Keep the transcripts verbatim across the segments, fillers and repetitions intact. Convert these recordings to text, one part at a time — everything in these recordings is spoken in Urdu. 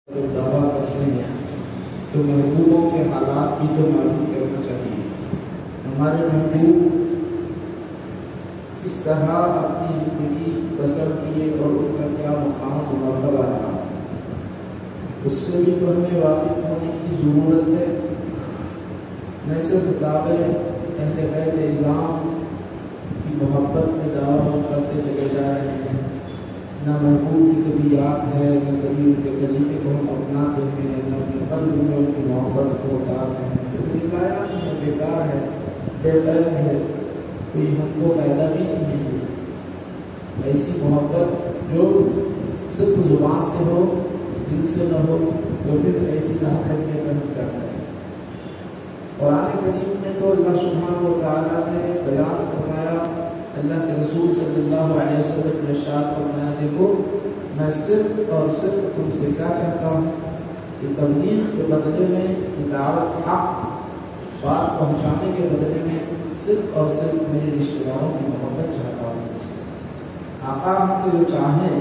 جب دعویٰ کرتے ہیں تو محبوبوں کے حالات بھی تو معلوم کرنا چاہیے۔ ہمارے محبوب اس طرح اپنی زندگی بسر کیے اور ان کا کیا مقام و مرتبہ رہا، اس سے بھی تو ہمیں واقف ہونے کی ضرورت ہے۔ نہ صرف کتابیں اہل بیت اعظام کی محبت میں دعویٰ کرتے چلے جا رہے ہیں، نہ محبوب کی کبھی یاد ہے، نہ کبھی ان کے طریقے کو ہم اپناتے ہیں، نہ اپنے قلب میں ان کی محبت کو اتارتے ہیں۔ تو روایات نہیں ہے، بیکار ہے، بے فیض ہے، کوئی ہم کو فائدہ بھی نہیں ہے۔ ایسی محبت جو صرف زبان سے ہو، دل سے نہ ہو، تو پھر ایسی محبت کے ہم کیا کریں۔ قرآن کریم میں تو اللہ سبحانہ و تعالیٰ نے بیان فرمایا، اللہ کے رسول صلی اللہ علیہ وسلم نے ارشاد فرمایا، دیکھو میں صرف اور صرف تم سے کیا چاہتا ہوں کہ تبلیغ کے بدلے میں، دعوت حق بات پہنچانے کے بدلے میں صرف اور صرف میرے رشتہ داروں کی محبت چاہتا ہوں۔ آقا ہم سے جو چاہیں،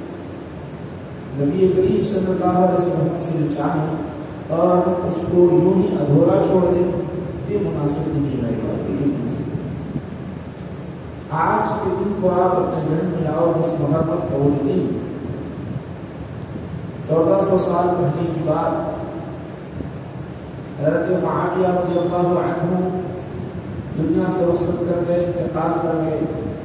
نبی کریم صلی اللہ علیہ وسلم ہم سے جو چاہیں اور اس کو یوں ہی ادھورا چھوڑ دیں، یہ مناسب نہیں رہے گا، یہ مناسب۔ آج کے دن کو آپ اپنے ذہن میں لاؤ، دس محرم کا وہ دن، چودہ سو سال پہلے کی بات، حضرت معاویہ رضی اللہ عنہ دنیا سے رخصت کر گئے، انتقال کر گئے۔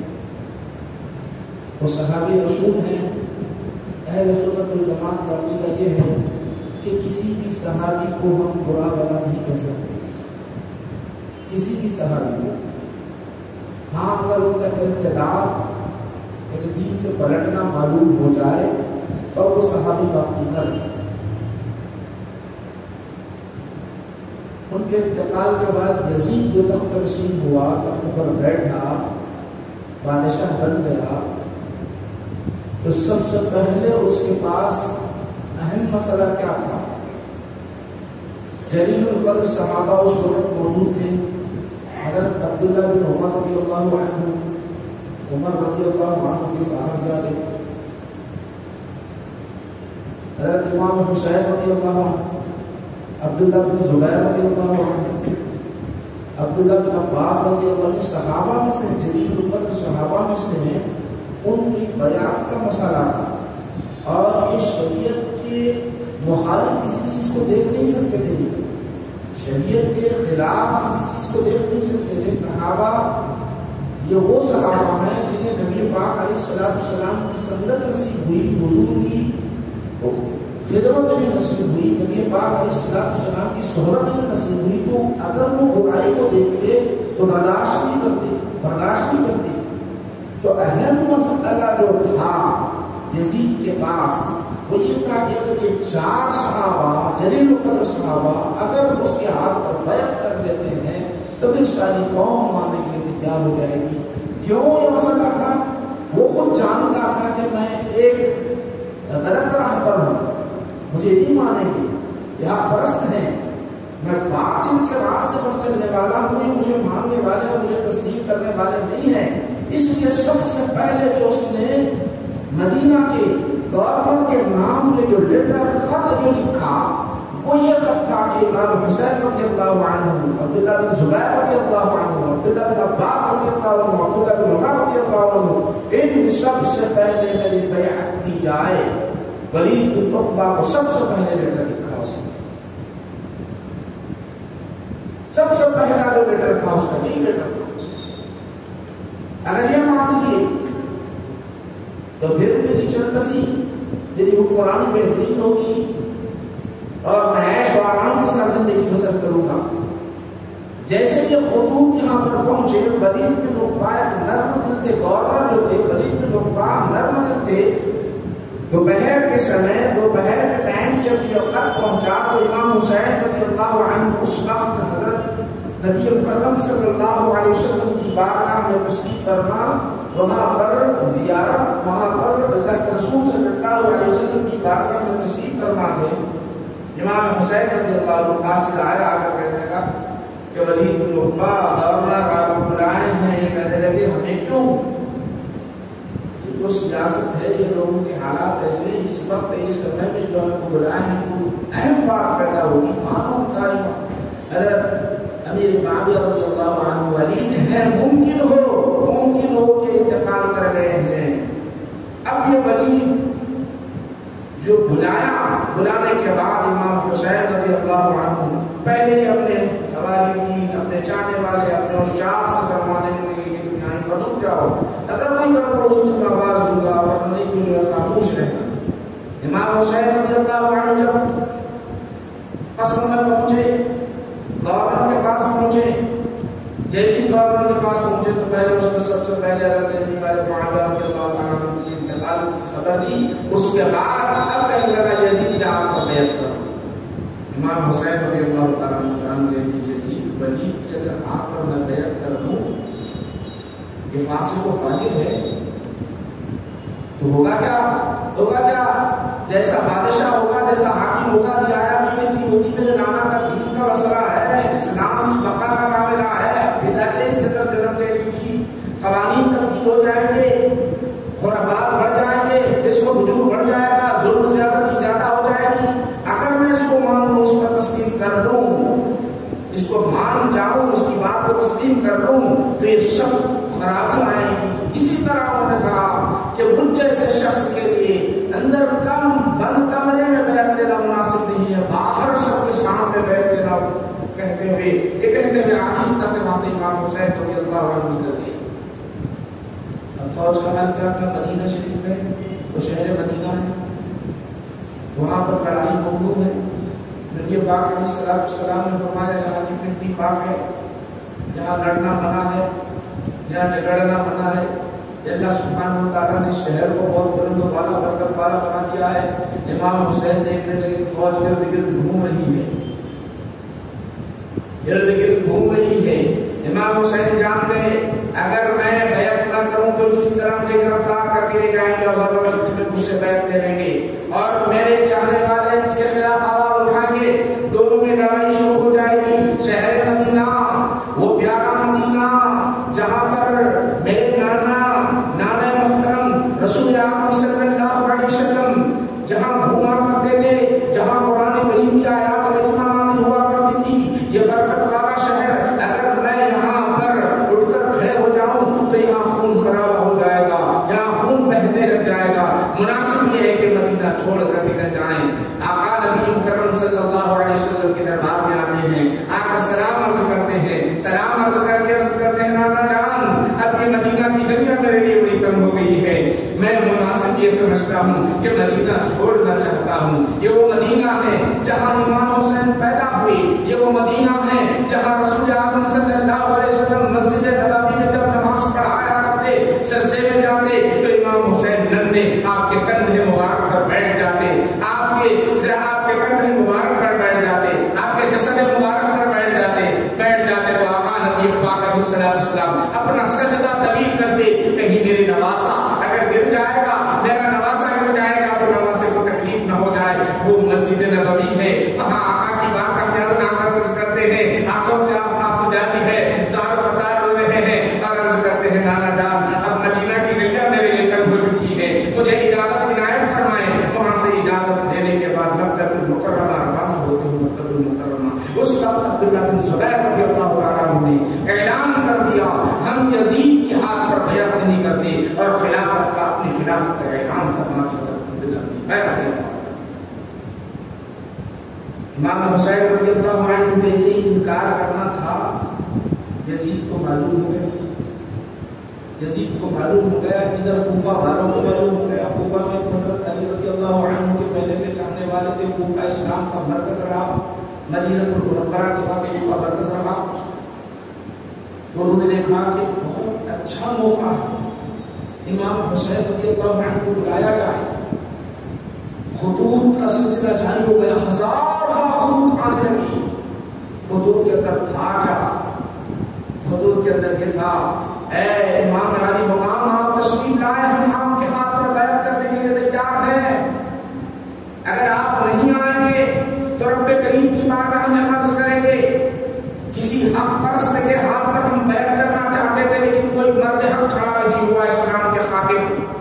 وہ صحابی رسول ہیں۔ اہل سنت والجماعت کا عقیدہ یہ ہے کہ کسی بھی صحابی کو ہم برا بھلا نہیں کہہ سکتے، کسی بھی صحابی کو۔ ہاں اگر ان کا ارتداد یعنی دین سے پلٹنا معلوم ہو جائے تو وہ صحابی باقی نہ رہے۔ ان کے انتقال کے بعد یزید جو تخت نشین ہوا، تخت پر بیٹھا، بادشاہ بن گیا، تو سب سے پہلے اس کے پاس اہم مسئلہ کیا تھا؟ جلیل القدر صحابہ اس وقت موجود تھے، حضرت عبداللہ بن عمر رضی اللہ عنہ، عمر رضی اللہ عنہ کے صاحبزادے، حضرت امام حسین رضی اللہ عنہ، عبداللہ بن زبیر رضی اللہ عنہ، عبداللہ بن عباس رضی اللہ عنہ، صحابہ میں سے جلیل القدر صحابہ میں سے ہیں۔ ان کی بیعت کا مسئلہ تھا اور یہ شریعت کے مخالف کسی چیز کو دیکھ نہیں سکتے تھے، شریعت کے خلاف کسی چیز کو دیکھ نہیں سکتے تھے۔ صحابہ یہ وہ صحابہ ہیں جنہیں نبی پاک علیہ الصلوۃ والسلام کی سنت نصیب ہوئی، حضور کی خدمت میں نصیب ہوئی، نبی پاک علیہ الصلوۃ والسلام کی صحبت میں نصیب ہوئی۔ تو اگر وہ برائی کو دیکھتے تو برداشت نہیں کرتے، برداشت نہیں کرتے۔ تو اہم مسئلہ جو تھا یزید کے پاس وہ یہ تھا کہ اگر یہ چار صحابہ، جلیل القدر صحابہ، اگر اس کے ہاتھ پر بیعت کر لیتے ہیں تو پھر ساری قوم ماننے کے لیے تیار ہو جائے گی۔ کیوں یہ مسئلہ تھا؟ وہ خود جانتا تھا کہ میں ایک غلط راہ پر ہوں، مجھے نہیں مانیں گے، یہ حق پرست ہیں، میں باطل کے راستے پر چلنے والا ہوں، یہ مجھے ماننے والے اور مجھے تسلیم کرنے والے نہیں ہیں۔ اس لیے سب سے پہلے جو اس نے مدینہ کے گورنر کے نام میں جو لیٹر خط جو لکھا وہ یہ خط تھا کہ امام حسین رضی اللہ عنہ، عبداللہ بن زبیر رضی اللہ عنہ، عبداللہ بن عباس رضی اللہ عنہ، عبداللہ بن عمر رضی اللہ عنہ، ان سب سے پہلے میری بیعت دی جائے۔ ولید بن عقبہ کو سب سے پہلے لیٹر لکھا اس نے، سب سے پہلا جو لیٹر تھا اس کا یہی لیٹر تھا۔ اگر یہ مان لیے تو پھر میری چلبسی، میری حکمرانی بہترین ہوگی اور میں عیش و آرام کے ساتھ زندگی بسر کروں گا۔ جیسے یہ خطوط یہاں پر پہنچے، ولید بن عقبہ نرم دل تھے، گورنر جو تھے ولید بن عقبہ نرم دل تھے۔ دوپہر کے سمے، دوپہر کے ٹائم جب یہ خط پہنچا تو امام حسین رضی اللہ عنہ اس وقت حضرت نبی مکرم صلی اللہ علیہ وسلم کی بارگاہ میں تشریف فرما، وہاں پر زیارت، وہاں پر اللہ کے رسول صلی اللہ علیہ وسلم کی بارگاہ میں تشریف فرما تھے۔ امام حسین رضی اللہ عنہ قاصد آیا، آ کر کہنے لگا کہ ولید بن عقبہ گورنر آپ کو بلائے ہیں، یہ کہنے لگے ہمیں کیوں؟ وہ تو سیاست ہے، یہ لوگوں کے حالات ایسے اس وقت اس سمے میں جو ہے وہ بلائے ہیں کوئی اہم بات پیدا ہوگی، معلوم قائم حضرت امیر معاویہ رضی اللہ عنہ ولی ہے، ممکن ہو ممکن ہو کہ انتقال کر گئے ہیں. اب یہ ولی جو بلایا، بلانے کے بعد امام حسین رضی اللہ عنہ پہلے ہی اپنے حوالین، اپنے چاہنے والے، اپنے عشاق سے فرما دیں گے کہ تم یہاں پر رک جاؤ، اگر کوئی گڑبڑ ہوئی تو میں آواز دوں گا، ورنہ نہیں تو جو ہے خاموش رہنا. امام حسین رضی اللہ عنہ جب قصر میں پہنچے، گورنر کے پاس پہنچے، جیسی گورنر کے پاس پہنچے تو پہلے اس میں سب سے پہلے حضرت امیر معاویہ رضی اللہ عنہ کی انتقال کی خبر دی. اس کے بعد اب کہنے لگا یزید نے آپ کو بیعت کرو. امام حسین رضی اللہ تعالیٰ عنہ جان گئے کہ یزید ولید کی اگر آپ پر میں بیعت کر دوں، یہ فاسق و فاجر ہے، تو ہوگا کیا ہوگا کیا جیسا بادشاہ ہوگا، جیسا حاکم ہوگا، رعایا میں کسی ہوتی میرے نانا کا دین کا مسئلہ ہے، اسلام کی بقا کا معاملہ ہے، بدعتیں اس کے اندر جنم لے گی، قوانین تبدیل ہو جائیں گے، خرافات بڑھ جائیں گے، فسق و فجور بڑھ جائے گا، ظلم زیادتی زیادہ ہو جائے گی. اگر میں اس کو مان لوں، اس پر تسلیم کر لوں، اس کو مان جاؤں، اس کی بات کو تسلیم کر لوں تو یہ سب خرابی آئیں گی. اسی طرح انہوں نے کہا کہ مجھ جیسے شخص کے لیے اندر کم بند کمرے میں بیعت دینا مناسب نہیں ہے، باہر سب کے سامنے بیعت دینا. کہتے ہوئے یہ کہتے ہوئے آہستہ سے وہاں سے امام حسین رضی اللہ عنہ نکل گئے. اب فوج کا حال کیا تھا؟ مدینہ شریف ہے، وہ شہر مدینہ ہے، وہاں پر لڑائی ممنوع ہے. نبی پاک علیہ السلام نے فرمایا جہاں کی مٹی پاک ہے، جہاں لڑنا منع ہے، جہاں جھگڑنا منع ہے. اللہ سبحانہ و تعالیٰ نے شہر کو بہت بلند و بالا برکت والا بنا دیا ہے. امام حسین دیکھنے لگے فوج گرد گرد گھوم رہی ہے، گرد گرد گھوم رہی ہے. امام حسین جان گئے اگر میں بیعت نہ کروں تو کسی طرح مجھے گرفتار کر کے لے جائیں گے اور زبردستی میں مجھ سے بیعت لے لیں گے، اور میرے چاہنے والے اس کے خلاف آواز اٹھائیں گے، دونوں میں لڑائی شروع ہو جائے گی. شہر مدینہ، وہ پیارا مدینہ جہاں پر میرے نانا نانا محترم رسول اکرم صلی اللہ علیہ وسلم جہاں گھوما کرتے تھے، جہاں قرآن کریم کی آیات کریمہ نازل ہوا کرتی تھی، یہ برکت والا شہر، اگر میں یہاں پر اٹھ کر کھڑے ہو جاؤں تو یہاں خون خراب ہو جائے گا، یہاں خون بہنے لگ جائے گا. مناسب یہ ہے کہ مدینہ چھوڑ کر نکل جائیں. آقا نبی مکرم صلی اللہ علیہ وسلم کے دربار میں آتے ہیں، آقا سلام عرض کرتے ہیں، سلام عرض کر کے عرض کرتے ہیں نانا جان اب یہ مدینہ کی گلیاں میرے لیے بڑی تنگ ہو گئی ہے، میں مناسب یہ سمجھتا ہوں کہ مدینہ چھوڑنا چاہتا ہوں. یہ وہ مدینہ ہے جہاں امام حسین پیدا ہوئے، یہ وہ مدینہ ہے جہاں رسول اعظم صلی اللہ علیہ وسلم مسجد نبوی میں جب نماز پڑھایا کرتے، سجدے میں جاتے تو امام حسین ننھے آپ کے کندھے مبارک پر بیٹھ جاتے، آپ کے آپ کے کندھے مبارک پر بیٹھ جاتے، آپ کے جسد مبارک پر بیٹھ جاتے بیٹھ جاتے تو آقا نبی پاک علیہ السلام اپنا سجدہ طویل کرتے، کہیں میرے نواسا اگر گر جائے گا، میرا نواسا گر جائے گا تو نواسے کو تکلیف نہ ہو جائے. وہ مسجد نبوی ہے، وہاں آقا کی بات اپنے ادا کر کرتے ہیں، آنکھوں سے آنکھ ہو جاتی ہے، زار فتار ہو رہے ہیں اور عرض کرتے ہیں نانا جان اب مدینہ کی گلیاں میرے لیے تنگ ہو چکی ہے، مجھے اجازت عنایت فرمائیں. وہاں سے اجازت دینے کے بعد مکہ المکرمہ روانہ ہوتے ہیں. مکہ المکرمہ اس وقت عبداللہ بن زبیر رضی اللہ تعالیٰ عنہ نے اعلان کر دیا ہم یزید کے ہاتھ پر بیعت نہیں کرتے، اور خلافت کا اپنی خلافت کا اعلان فرما دیا. عبداللہ بن زبیر رضی اللہ. امام حسین رضی اللہ عنہ جیسے انکار کرنا تھا، یزید کو معلوم ہو گیا، یزید کو معلوم ہو گیا، ادھر کوفہ والوں کو معلوم ہو گیا. کوفہ میں حضرت علی رضی اللہ عنہ کے پہلے سے چاہنے والے تھے، کوفہ اسلام کا مرکز رہا، مدینہ المنورہ کے بعد کوفہ مرکز رہا. تو انہوں نے دیکھا کہ بہت اچھا موقع ہے، امام حسین رضی اللہ عنہ کو بلایا جائے. خطوط کا سلسلہ جاری ہو گیا، ہزارہ خطوط آنے لگی. خطوط کے اندر تھا کیا؟ خطوط کے اندر یہ تھا اے امام علی مقام آپ تشریف لائے، ہم آپ کے ہاتھ پر بیعت کرنے کے لیے تیار ہیں. اگر آپ نہیں آئیں گے تو رب کریم کی بارگاہ میں عرض کریں گے کسی حق پرست کے ہاتھ پر ہم بیعت کرنا چاہتے تھے لیکن کوئی مرد حق کھڑا نہیں ہوا اسلام کے خاطر.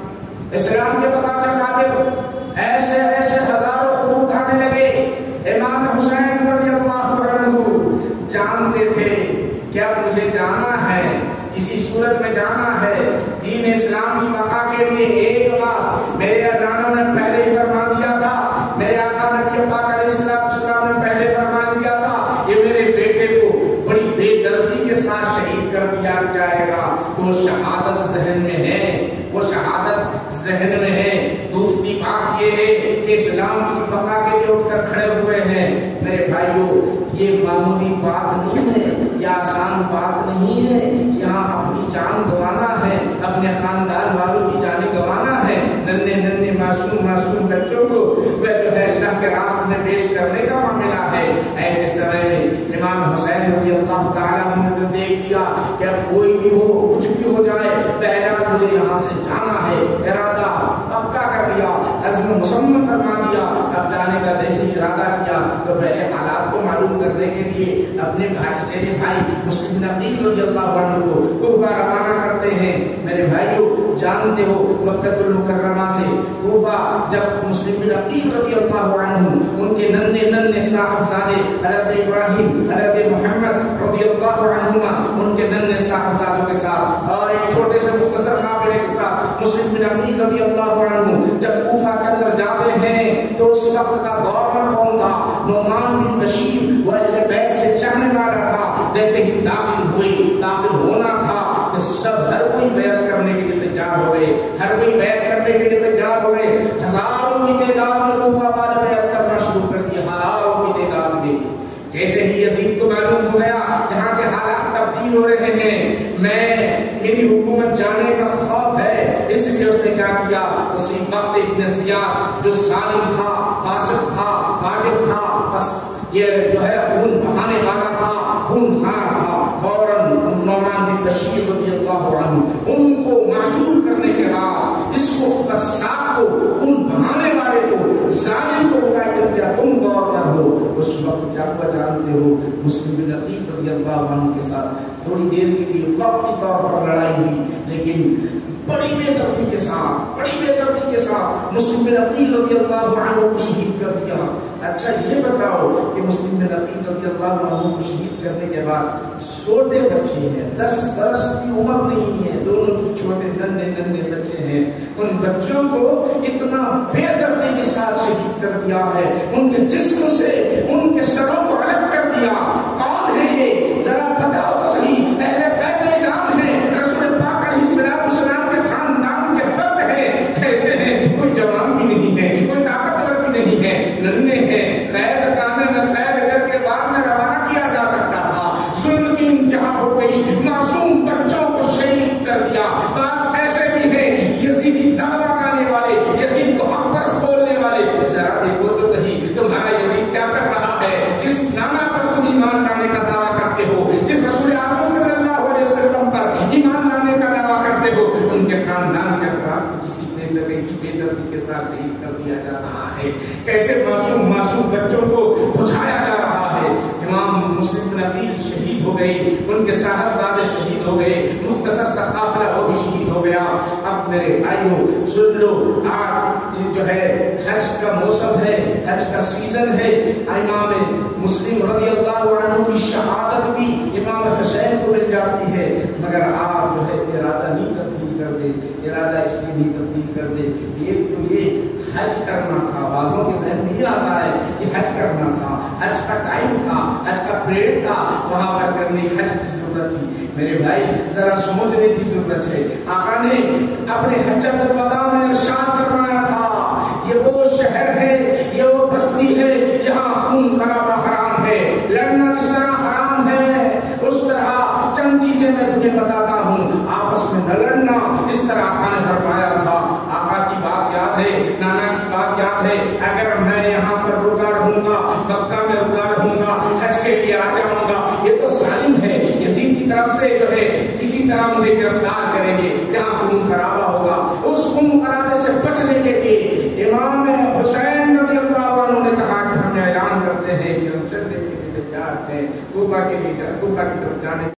اسلام کے بقا کے خاطر ایسے ایسے ہزاروں خطوط آنے لگے. امام حسین رضی اللہ عنہ جانتے تھے کہ اب مجھے جانا ہے، کسی صورت میں جانا ہے دین اسلام کی بقا کے لیے. ایک بات میرے نانا نے پہلے ہی فرما دیا تھا، میرے آقا نبی پاک علیہ السلام نے پہلے فرما دیا تھا کہ میرے بیٹے کو بڑی بے دردی کے ساتھ شہید کر دیا جائے گا. تو وہ شہادت ذہن میں ہے، وہ شہادت ذہن میں ہے. دوسری بات یہ ہے کہ اسلام کی بقا کے لیے اٹھ کر کھڑے ہوئے ہیں. میرے بھائیوں، یہ معمولی بات نہیں ہے، یہ آسان بات نہیں ہے. یہاں اپنی جان گنوانا ہے، اپنے خاندان والوں کی جانیں گنوانا ہے. ننھے ننھے معصوم معصوم بچوں کو وہ جو ہے اللہ کے راستے میں پیش کرنے کا معاملہ ہے. ایسے سمے میں امام حسین رضی اللہ تعالیٰ عنہ نے دیکھ لیا کہ اب کوئی بھی ہو، کچھ بھی ہو جائے، پہلا مجھے یہاں سے جانا ہے. ارادہ پکا کر لیا، عزم مصمم فرما دیا. اب جانے کا جیسے ارادہ کیا تو پہلے حالات کو معلوم کرنے کے لیے اپنے چچیرے بھائی مسلم بن عقیل رضی اللہ عنہ کو کوفہ روانہ کرتے ہیں. میرے بھائیوں، جانتے ہو مکہ المکرمہ سے کوفہ جب مسلم بن عقیل رضی اللہ عنہ ان کے ننھے ننھے صاحبزادے حضرت ابراہیم، حضرت محمد رضی اللہ عنہما ان کے ننھے صاحبزادوں کے ساتھ اور ایک چھوٹے سے مختصر قافلے کے ساتھ مسلم بن عقیل رضی اللہ عنہ جب کوفہ کے اندر جاتے ہیں تو اس وقت کا گورنر کون تھا؟ نعمان بن بشیر. وہ اہل بیت سے چاہنے والا تھا. جیسے ہی داخل ہوئی، داخل ہونا تھا کہ سب ہر کوئی بیعت کرنے کے لیے تیار ہو گئے، ہر کوئی بیعت کرنے کے لیے تیار ہو گئے. ہزاروں کی تعداد میں کوفہ والے بیعت کرنا شروع کر دیے، ہزاروں کی تعداد میں. جیسے ہی یزید کو معلوم ہو گیا یہاں کے حالات تبدیل ہو رہے ہیں، میں میری حکومت جانے کا خوف ہے، اس لیے اس نے کیا کیا؟ اسی وقت ابن زیاد جو ظالم تھا، فاسق تھا، فاجر تھا، بس یہ جو ہے خون بہانے والا تھا، خون خار تھا، فوراً نعمان بن بشیر رضی اللہ عنہ ان کو معزول کرنے کے بعد اس کو قصاب کو، خون بہانے والے کو، ظالم کو متعین کیا تم گورنر ہو. اس وقت کیا ہوا جانتے ہو؟ مسلم بن عقیل رضی اللہ عنہ کے ساتھ تھوڑی دیر کے لیے وقتی طور پر لڑائی ہوئی، لیکن بڑی بے دردی کے ساتھ بڑی بے دردی کے ساتھ مسلم بن عقیل رضی اللہ عنہ کو شہید کر دیا. اچھا یہ بتاؤ کہ مسلم بن عقیل رضی اللہ عنہ کو شہید کرنے کے بعد چھوٹے بچے ہیں، دس برس کی عمر نہیں ہے، دونوں کی چھوٹے ننھے ننھے بچے ہیں، ان بچوں کو اتنا بے دردی کے ساتھ شہید کر دیا ہے، ان کے جسم سے ان کے سروں کو الگ کر دیا. کون ہے یہ؟ ذرا بتاؤ تو صحیح. اہل بیت نظام ہے، رسول پاک علیہ السلام السلام کے خاندان کے فرد ہیں. کیسے ہیں؟ کوئی جوان بھی نہیں ہے، کوئی طاقتور بھی نہیں ہے، ننھے ہیں. قید خانے میں قید کر کے بعد میں روانہ کیا جا سکتا تھا. ظلم کی انتہا ہو گئی، معصوم بچوں کو شہید کر دیا. بعض ایسے بھی ہیں یزیدی دعویٰ کرنے والے، یزید کو حق پرست بولنے والے. ذرا دیکھو تو صحیح تمہارا یزید کیا کر رہا ہے؟ جس نانا پر تم ایمان لانے کا دعویٰ کرتے ہو، جس رسول اعظم صلی اللہ علیہ وسلم پر ایمان لانے کا دعویٰ کرتے ہو، ان کے خاندان کے افراد کو کسی بے دردی کسی بے دردی کے ساتھ شہید کر دیا جا رہا ہے. کیسے معصوم معصوم بچوں کو بجھایا جا رہا ہے. امام مسلم بن عقیل شہید ہو گئی، ان کے صاحبزادے شہید ہو گئے، مختصر سا قافلہ وہ بھی شہید ہو گیا. اب میرے بھائیوں سن لو، آج جو ہے حج کا موسم ہے، حج کا سیزن ہے. امام مسلم رضی اللہ عنہ کی شہادت بھی امام حسین کو مل جاتی ہے، مگر آپ جو ہے ارادہ نہیں تبدیل کر دے. ارادہ اس لیے نہیں تبدیل کر دے، ایک تو یہ حج کرنا تھا، بعضوں کے ذہن میں یہ آتا ہے کہ حج کرنا تھا، حج کا ٹائم تھا، حج کا پیریڈ تھا، وہاں پر کرنے حج کی ضرورت تھی. میرے بھائی ذرا سمجھنے کی ضرورت ہے. آقا نے اپنے حجۃ الوداع میں ارشاد فرمایا تھا، یہ وہ شہر ہے، یہ وہ بستی ہے یہاں خون خرابہ حرام ہے. لڑنا جس طرح حرام ہے اس طرح چند چیزیں میں تمہیں بتاتا ہوں، آپس میں نہ لڑنا. اس طرح آقا نے فرمایا تھا. آقا کی بات یاد ہے، نانا کی بات یاد ہے. اگر میں یہاں پر رکا رہوں گا، مکہ میں رکا رہوں گا، حج کے لیے آ جاؤں گا، یہ تو ظالم ہے، یزید کی طرف سے جو ہے کسی طرح مجھے گرفتار کریں گے، جہاں خون خرابہ ہوگا. اس خون خرابے سے بچنے کے لیے امام حسین رضی اللہ عنہ نے کہا کہ ہم اعلان کرتے ہیں کہ ہم چلنے کے لیے تیار ہیں، کوفہ کے لیے کوفہ کی طرف جانے